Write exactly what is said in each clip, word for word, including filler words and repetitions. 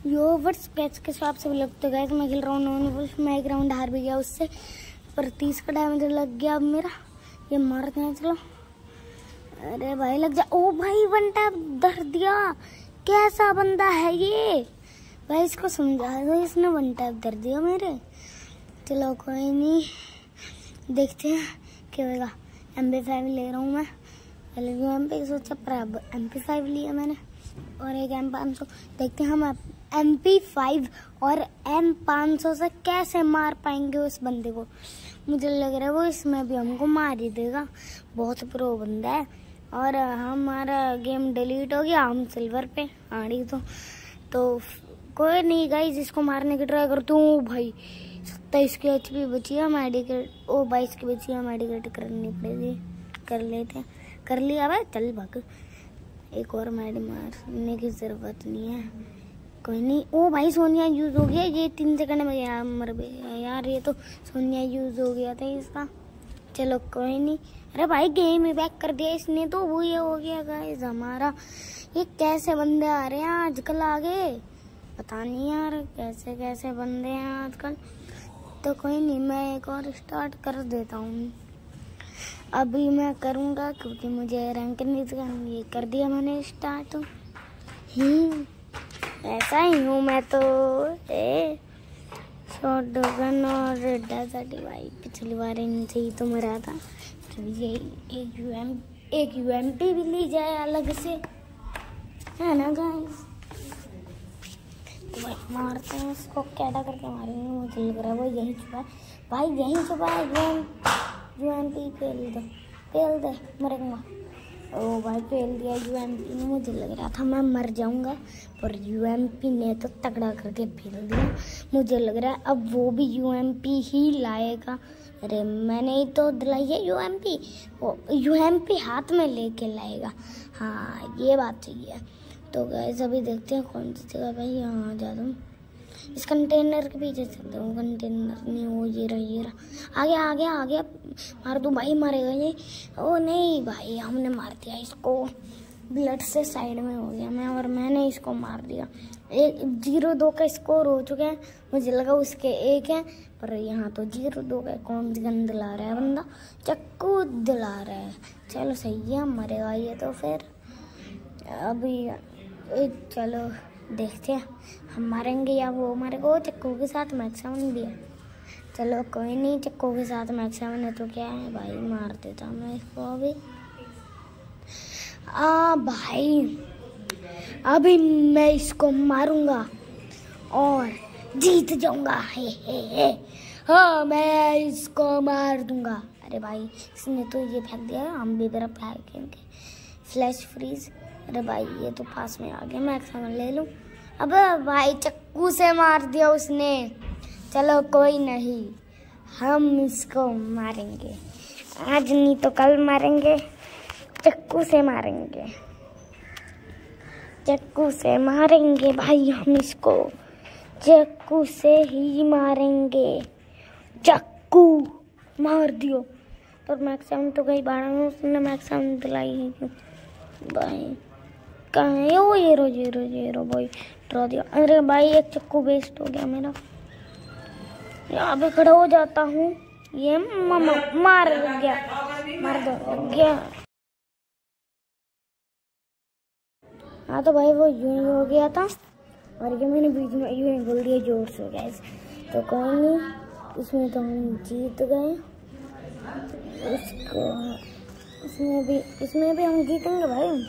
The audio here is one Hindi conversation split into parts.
यो वर्ड्स कैच के स्वाप से लोग तो गए। मैं खेल रहा हूँ नॉन वुल्फ। मैं एक राउंड हार भी गया उससे, पर तीस का डैमेज लग गया अब मेरा। ये मारते हैं, चलो। अरे भाई लग जा। ओ भाई वन टैप धर दिया। कैसा बंदा है ये भाई, इसको समझा दो, इसने वन टैप धर दिया मेरे। चलो कोई नहीं, देखते हैं क्या होगा। एम पी फाइव ले रहा हूँ मैं। पहले भी एम पी सोचा, पर अब एम पी फाइव लिया मैंने और एक एम पाँच सौ। देखते हैं हम एम पी फाइव और एम पाँच सौ से कैसे मार पाएंगे उस बंदे को। मुझे लग रहा है वो इसमें भी हमको मार ही देगा, बहुत प्रो बंदा है। और हमारा गेम डिलीट हो गया, हम सिल्वर पे आड़ी। तो तो कोई नहीं गाइस, इसको मारने की ट्राई करता हूँ। भाई सत्ताईस की एच पी बची है, मेडिकेट ओ बाईस की बची है, मेडिकेट करनी पड़ेगी। कर लेते हैं, कर लिया भाई, चल भाग। एक और मेड मारने की जरूरत नहीं है, कोई नहीं। ओ भाई सोनिया यूज हो गया, ये तीन सेकंड में यार मर गया यार। ये तो सोनिया यूज हो गया था इसका। चलो कोई नहीं। अरे भाई गेम ही बैक कर दिया इसने, तो वो ये हो गया गाइस हमारा। ये कैसे बंदे आ रहे हैं आजकल आगे, पता नहीं यार कैसे कैसे बंदे हैं आजकल। तो कोई नहीं, मैं एक और स्टार्ट कर देता हूँ। अभी मैं करूँगा क्योंकि मुझे रैंक नहीं करनी। ये कर दिया मैंने स्टार्ट। ही ऐसा ही हूँ मैं तो। ए शॉट गन और डेजर्ट भाई, पिछली बार इनसे ही तो मरा था। तो ये एक यू एम एक यू एम पी भी ली जाए अलग से, है ना गाइस। तो भाई मारते हैं इसको, कैडा करके मारेंगे। मुझे लग रहा है वो यही छुपा है भाई, यही छुपा है। यू एम पी फेल दे, फेल दे, मरेगा। ओ भाई फेल दिया यू एम पी ने। मुझे लग रहा था मैं मर जाऊंगा, पर यू एम पी ने तो तगड़ा करके फेल दिया। मुझे लग रहा है अब वो भी यू एम पी ही लाएगा। अरे मैंने ही तो दिलाई है यू एम पी, वो यू एम पी हाथ में लेके लाएगा। हाँ ये बात सही है। तो गाइस अभी देखते हैं कौन सी जगह भाई। यहाँ आ जा दूँ, इस कंटेनर के पीछे चलते हूँ। कंटेनर नहीं, वो ये रहा ये रहा। आ गया आ गया आ गया, मार दूँ भाई, मारेगा ये। ओ नहीं भाई, हमने मार दिया इसको। ब्लड से साइड में हो गया मैं, और मैंने इसको मार दिया। एक जीरो दो का स्कोर हो चुका है। मुझे लगा उसके एक है, पर यहाँ तो जीरो दो का। कौन सी गन दिला रहा है बंदा, चक्कू दिला रहा है। चलो सही है, मरेगा ये तो। फिर अभी चलो देखते हैं हम मारेंगे या वो मारेगा। चक्कू के साथ मैक्सिमम भी है। चलो कोई नहीं, चक्कू के साथ मैक्सिमम है तो क्या है भाई, मार देता मैं इसको अभी। आ भाई अभी मैं इसको मारूंगा और जीत जाऊंगा। हे हे हे हाँ, मैं इसको मार दूंगा। अरे भाई इसने तो ये फेंक दिया, हम भी मेरा फेंकेंगे। Flash freeze. अरे भाई ये तो पास में आ गया, मैं एक्शन ले लूँ। अबे भाई चक्कू से मार दिया उसने। चलो कोई नहीं, हम इसको मारेंगे। आज नहीं तो कल मारेंगे, चक्कू से मारेंगे, चक्कू से मारेंगे भाई। हम इसको चक्कू से ही मारेंगे। चक्कू मार दियो। पर मैक्सिमम तो गई बारह में, उसने मैक्सिमम दिलाई है क्यों भाई। कहाँ है वो, जीरो जीरो जीरो भाई, ड्रॉ दिया। अरे भाई एक चक्कू वेस्ट हो गया मेरा। यहाँ पे खड़ा हो जाता हूँ। ये मामा मार गया, मार दो गया। हाँ तो भाई वो यूं ही हो गया था, और ये मैंने बीच में यूं ही बोल दिया जोर से गैस। तो कोई नहीं, इसमें तो हम जीत गए। इसको इसमें भी इसमें भी हम जीतेंगे भाई।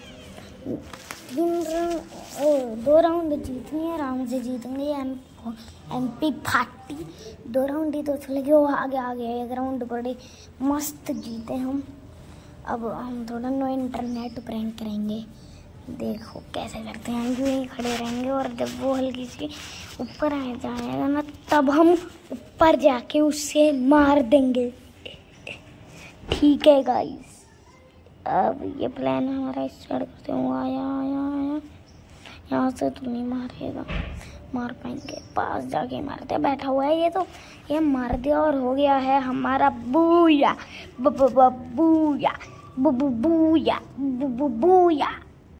ओ, दो राउंड जीतनी है, आराम से जीतेंगे। एम एम पी फाटी दो राउंड ही तो चलेगी। वो आगे आगे एक राउंड बड़े मस्त जीते हम। अब हम थोड़ा नो इंटरनेट प्रैंक करेंगे, देखो कैसे करते हैं। यूं ही खड़े रहेंगे, और जब वो हल्की सी ऊपर आ जाएगा ना, तब हम ऊपर जाके उससे मार देंगे। ठीक है गाइस, अब ये प्लान हमारा स्टार्ट करते हुए। आया आया आया, यहाँ से तो नहीं मारेगा, मार पाएंगे, पास जाके मारते। बैठा हुआ है ये, तो ये मार दिया और हो गया है हमारा booyah booyah booyah booyah booyah.